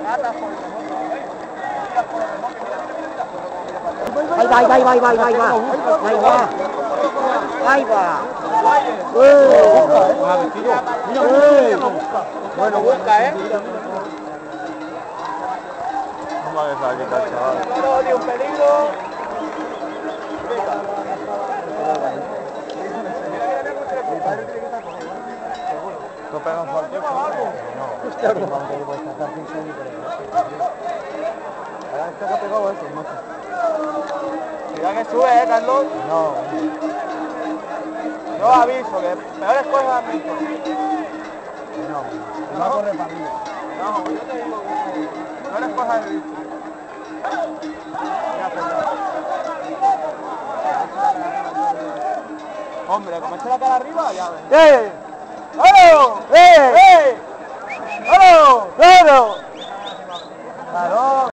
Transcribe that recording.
Ahí va, ahí va, ahí va, ahí va, ahí va, ahí va, ahí va, ahí va. Bueno, busca, No va a dejar quitar, chaval. No, ni un peligro. No pega un fuerte. Hostia, no, vamos a ir a estar sin sueño, Ahora este que ha pegado eso, macho. Cuidado que sube, Carlos. No. Yo aviso que peores cosas han visto. No. Va a correr para arriba. No, yo te digo que peores cosas he visto. Hombre, como eche la cara arriba, ya ves. ¡Halo! ¡Halo! ¡Halo! Claro.